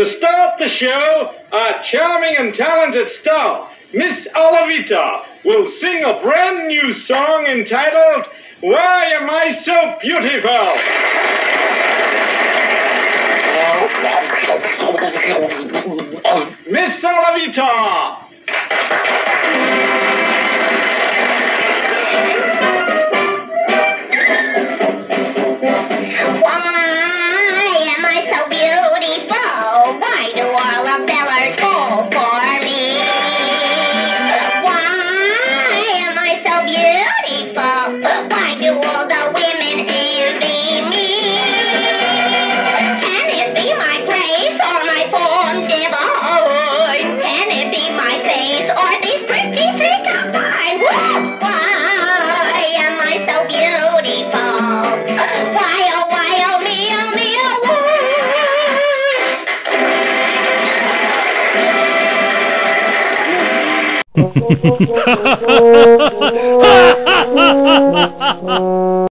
To start the show, our charming and talented star, Miss Olivita, will sing a brand new song entitled, Why Am I So Beautiful? Miss Olivita! Ha ha ha ha ha!